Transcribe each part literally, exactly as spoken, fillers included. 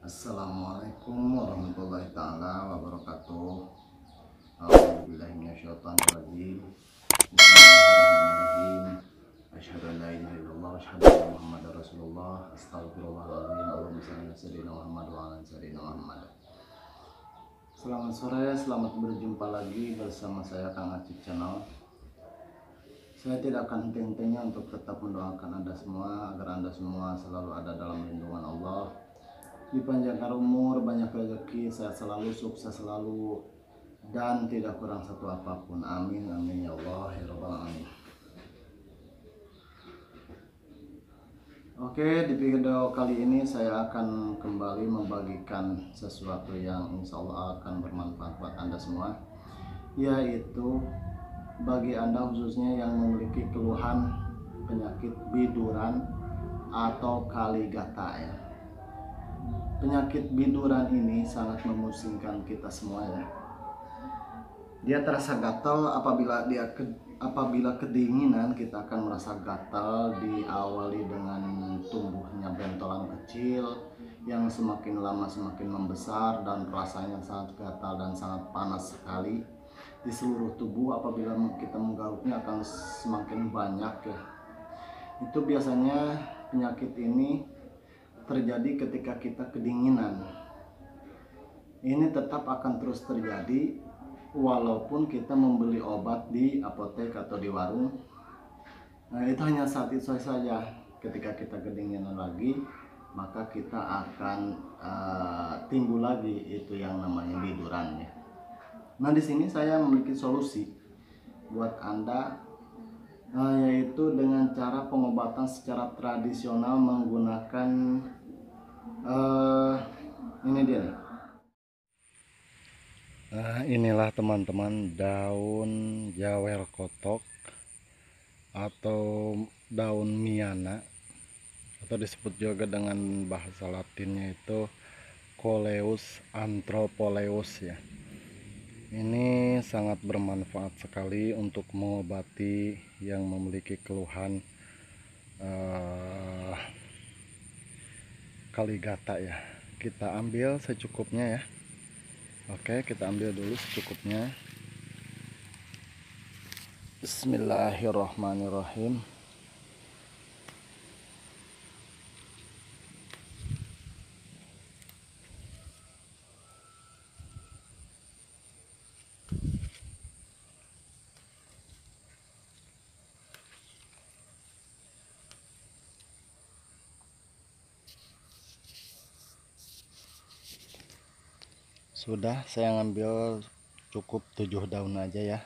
Assalamualaikum warahmatullahi taala wabarakatuh. A'udzubillahi minasyaitonirrajim. Bismillahirrahmanirrahim. Asyhadu an la ilaha illallah wa asyhadu anna Muhammadar Rasulullah. Astagfirullahaladzim. Allahumma shalli ala sayyidina Muhammad wa ala sayyidina Muhammad. Selamat sore, selamat berjumpa lagi bersama saya Kang Acik Channel. Saya tidak akan henti-hentinya untuk tetap mendoakan Anda semua agar Anda semua selalu ada dalam lindungan Allah, dipanjangkan umur, banyak rezeki, sehat selalu, sukses selalu, dan tidak kurang satu apapun. Amin, amin ya Allah ya Rabbal alamin. Oke, di video kali ini saya akan kembali membagikan sesuatu yang insya Allah akan bermanfaat buat Anda semua, yaitu bagi Anda khususnya yang memiliki keluhan penyakit biduran atau kaligata ya. Penyakit biduran ini sangat memusingkan kita semua ya. Dia terasa gatal apabila dia ke, apabila kedinginan, kita akan merasa gatal, diawali dengan tumbuhnya bentolan kecil yang semakin lama semakin membesar dan rasanya sangat gatal dan sangat panas sekali di seluruh tubuh. Apabila kita menggaruknya akan semakin banyak ya. Itu biasanya penyakit ini terjadi ketika kita kedinginan. Ini tetap akan terus terjadi walaupun kita membeli obat di apotek atau di warung. Nah, itu hanya saat itu saja. Ketika kita kedinginan lagi, maka kita akan uh, timbul lagi itu yang namanya biduran ya. Nah, di sini saya memiliki solusi buat Anda, uh, yaitu dengan cara pengobatan secara tradisional menggunakan uh, ini dia nih. Nah, inilah teman-teman daun jawer kotok atau daun miana, atau disebut juga dengan bahasa latinnya itu Coleus anthropoleus ya. Ini sangat bermanfaat sekali untuk mengobati yang memiliki keluhan uh, kaligata ya. Kita ambil secukupnya ya. Oke, kita ambil dulu secukupnya. Bismillahirrahmanirrahim. Sudah, saya ngambil cukup tujuh daun aja ya.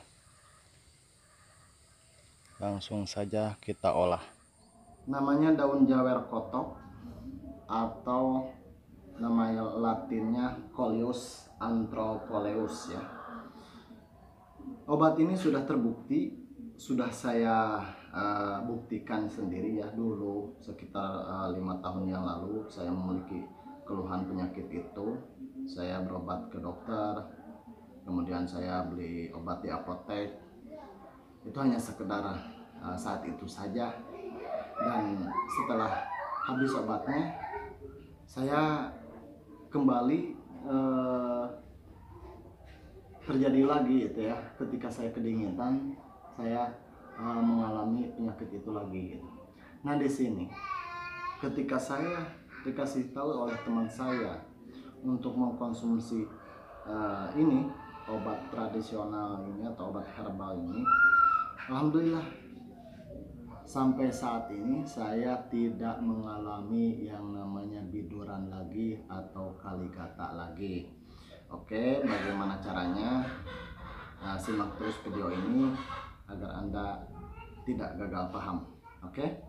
Langsung saja kita olah. Namanya daun jawer kotok atau nama latinnya Coleus anthropoleus ya. Obat ini sudah terbukti, sudah saya uh, buktikan sendiri ya. Dulu sekitar uh, lima tahun yang lalu saya memiliki keluhan penyakit itu. Saya berobat ke dokter, kemudian saya beli obat di apotek. Itu hanya sekedar uh, saat itu saja, dan setelah habis obatnya saya kembali uh, terjadi lagi itu ya. Ketika saya kedinginan, saya uh, mengalami penyakit itu lagi gitu. Nah, di sini ketika saya dikasih tahu oleh teman saya untuk mengkonsumsi uh, ini obat tradisional ini atau obat herbal ini, alhamdulillah sampai saat ini saya tidak mengalami yang namanya biduran lagi atau kaligata lagi. Oke, bagaimana caranya? Nah, simak terus video ini agar Anda tidak gagal paham. Oke,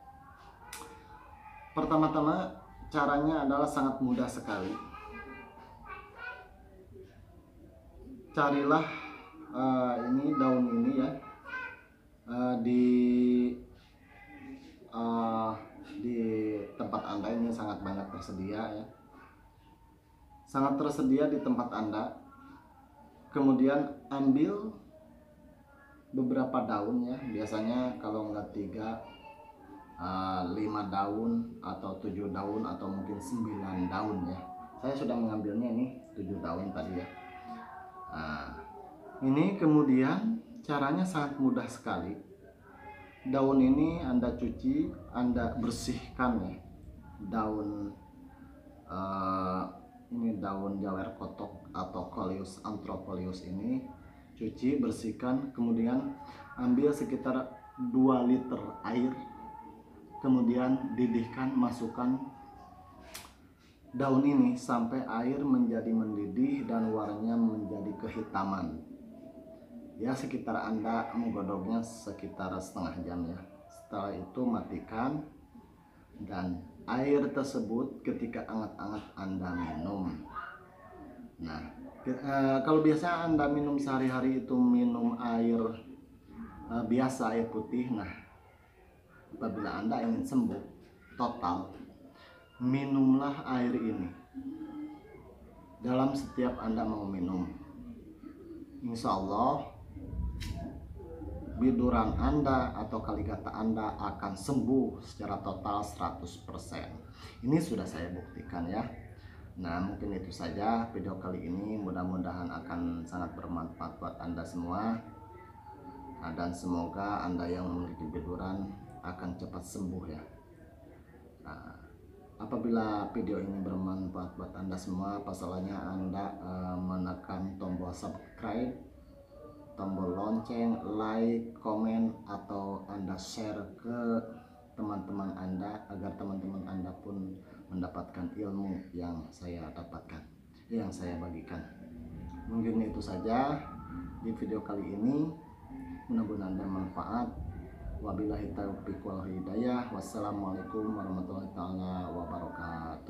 pertama-tama caranya adalah sangat mudah sekali. Carilah uh, ini daun ini ya, uh, di uh, di tempat Anda. Ini sangat banyak tersedia ya, sangat tersedia di tempat Anda. Kemudian ambil beberapa daun ya, biasanya kalau enggak tiga, uh, lima daun atau tujuh daun atau mungkin sembilan daun ya. Saya sudah mengambilnya ini tujuh daun tadi ya. Nah, ini kemudian caranya sangat mudah sekali. Daun ini Anda cuci, Anda bersihkan ya. Daun uh, ini daun jawer kotok atau Coleus anthrocoleus ini cuci, bersihkan, kemudian ambil sekitar dua liter air, kemudian didihkan, masukkan daun ini sampai air menjadi mendidih dan warnanya menjadi kehitaman. Ya, sekitar Anda menggodoknya sekitar setengah jam ya. Setelah itu matikan, dan air tersebut ketika hangat-hangat Anda minum. Nah, e, kalau biasa Anda minum sehari-hari itu minum air e, biasa, air putih. Nah, apabila Anda ingin sembuh total, minumlah air ini dalam setiap Anda mau minum. Insya Allah biduran Anda atau kaligata Anda akan sembuh secara total seratus persen. Ini sudah saya buktikan ya. Nah, mungkin itu saja video kali ini, mudah-mudahan akan sangat bermanfaat buat Anda semua. Nah, dan semoga Anda yang memiliki biduran akan cepat sembuh ya. Nah, apabila video ini bermanfaat buat Anda semua, apa salahnya Anda uh, menekan tombol subscribe, tombol lonceng, like, komen, atau Anda share ke teman-teman Anda agar teman-teman Anda pun mendapatkan ilmu yang saya dapatkan, yang saya bagikan. Mungkin itu saja di video kali ini, mudah-mudahan bermanfaat. Wabillahi taufiq wal hidayah. Wassalamualaikum warahmatullahi wabarakatuh.